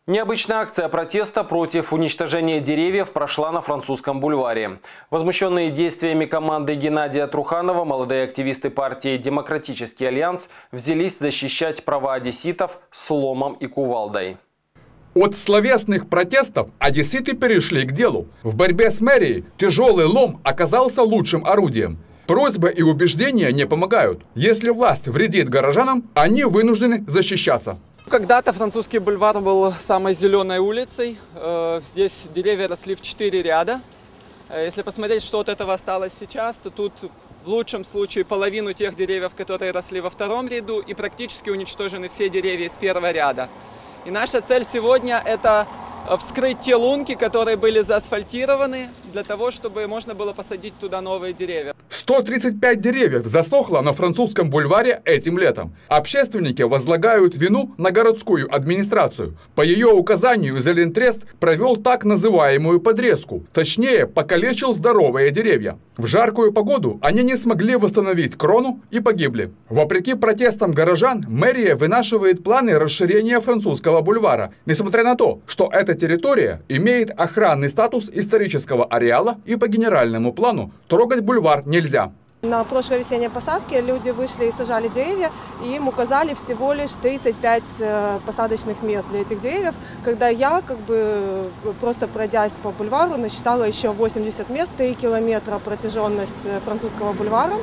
Необычная акция протеста против уничтожения деревьев прошла на Французском бульваре. Возмущенные действиями команды Геннадия Труханова, молодые активисты партии «Демократический альянс» взялись защищать права одесситов с ломом и кувалдой. От словесных протестов одесситы перешли к делу. В борьбе с мэрией тяжелый лом оказался лучшим орудием. Просьбы и убеждения не помогают. Если власть вредит горожанам, они вынуждены защищаться. Когда-то Французский бульвар был самой зеленой улицей. Здесь деревья росли в 4 ряда. Если посмотреть, что от этого осталось сейчас, то тут в лучшем случае половину тех деревьев, которые росли во втором ряду, и практически уничтожены все деревья из первого ряда. И наша цель сегодня – это вскрыть те лунки, которые были заасфальтированы, для того, чтобы можно было посадить туда новые деревья. 135 деревьев засохло на Французском бульваре этим летом. Общественники возлагают вину на городскую администрацию. По ее указанию Зелентрест провел так называемую подрезку. Точнее, покалечил здоровые деревья. В жаркую погоду они не смогли восстановить крону и погибли. Вопреки протестам горожан, мэрия вынашивает планы расширения Французского бульвара. Несмотря на то, что эта территория имеет охранный статус исторического ареала и по генеральному плану трогать бульвар нельзя. На прошлой весенней посадке люди вышли и сажали деревья, и им указали всего лишь 35 посадочных мест для этих деревьев, когда я, просто пройдясь по бульвару, насчитала еще 80 мест, 3 километра протяженность Французского бульвара.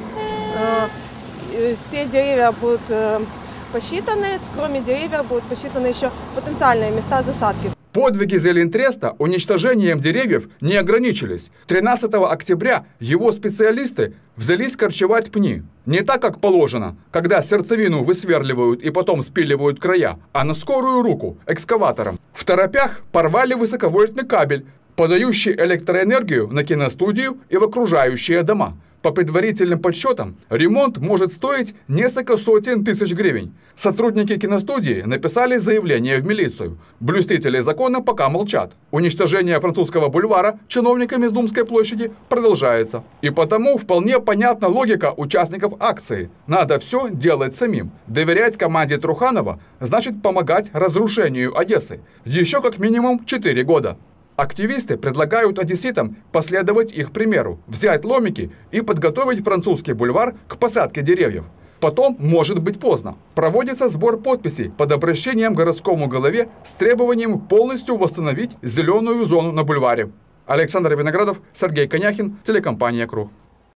Все деревья будут посчитаны, кроме деревьев будут посчитаны еще потенциальные места засадки. Подвиги Зелентреста уничтожением деревьев не ограничились. 13 октября его специалисты взялись корчевать пни. Не так, как положено, когда сердцевину высверливают и потом спиливают края, а на скорую руку, экскаватором. В торопях порвали высоковольтный кабель, подающий электроэнергию на киностудию и в окружающие дома. По предварительным подсчетам, ремонт может стоить несколько сотен тысяч гривен. Сотрудники киностудии написали заявление в милицию. Блюстители закона пока молчат. Уничтожение Французского бульвара чиновниками с Думской площади продолжается. И потому вполне понятна логика участников акции. Надо все делать самим. Доверять команде Труханова значит помогать разрушению Одессы. Еще как минимум 4 года. Активисты предлагают одесситам последовать их примеру, взять ломики и подготовить Французский бульвар к посадке деревьев. Потом может быть поздно. Проводится сбор подписей под обращением к городскому голове с требованием полностью восстановить зеленую зону на бульваре. Александр Виноградов, Сергей Коняхин, телекомпания «Круг».